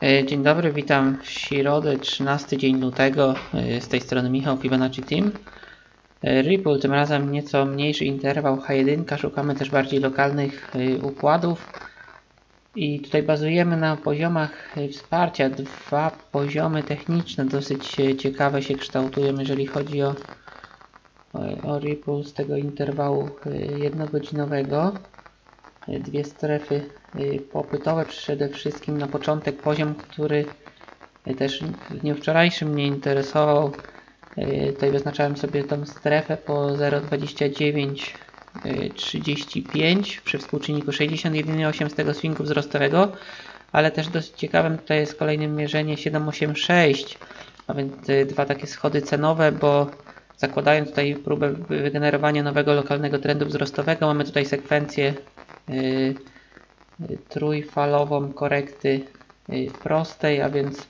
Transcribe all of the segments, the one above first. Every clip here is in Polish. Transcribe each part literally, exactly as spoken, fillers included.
Dzień dobry, witam w środę, trzynasty dzień lutego. Z tej strony Michał, Fibonacci Team. Ripple, tym razem nieco mniejszy interwał H jeden. Szukamy też bardziej lokalnych układów. I tutaj bazujemy na poziomach wsparcia. Dwa poziomy techniczne dosyć ciekawe się kształtują, jeżeli chodzi o, o Ripple z tego interwału jednogodzinowego. Dwie strefy popytowe, przede wszystkim na początek poziom, który też w dniu wczorajszym mnie interesował. Tutaj wyznaczałem sobie tą strefę po zero przecinek dwadzieścia dziewięć trzydzieści pięć przy współczynniku sześćdziesiąt jeden przecinek osiem z tego swingu wzrostowego, ale też dość ciekawym tutaj jest kolejne mierzenie siedem przecinek osiemdziesiąt sześć, a więc dwa takie schody cenowe, bo zakładając tutaj próbę wygenerowania nowego lokalnego trendu wzrostowego, mamy tutaj sekwencję Yy, trójfalową korekty yy, prostej, a więc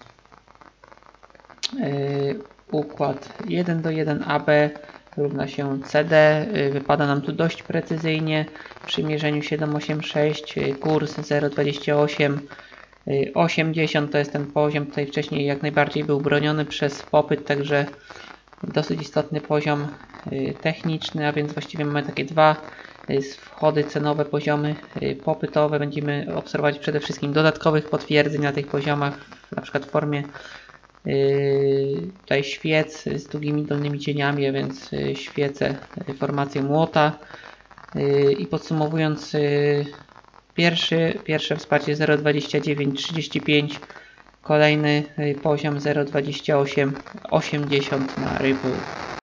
yy, układ jeden do jeden A B równa się C D. Yy, wypada nam tu dość precyzyjnie przy mierzeniu siedem przecinek osiemdziesiąt sześć, yy, kurs zero przecinek dwadzieścia osiem osiemdziesiąt to jest ten poziom. Tutaj wcześniej jak najbardziej był broniony przez popyt, także dosyć istotny poziom yy, techniczny, a więc właściwie mamy takie dwa wchody cenowe, poziomy popytowe. Będziemy obserwować przede wszystkim dodatkowych potwierdzeń na tych poziomach, na przykład w formie yy, tutaj świec z długimi dolnymi cieniami, a więc yy, świece, yy, formację młota. Yy, I podsumowując, yy, pierwszy, pierwsze wsparcie zero przecinek dwadzieścia dziewięć trzydzieści pięć, kolejny yy, poziom zero przecinek dwadzieścia osiem osiemdziesiąt na Ripple.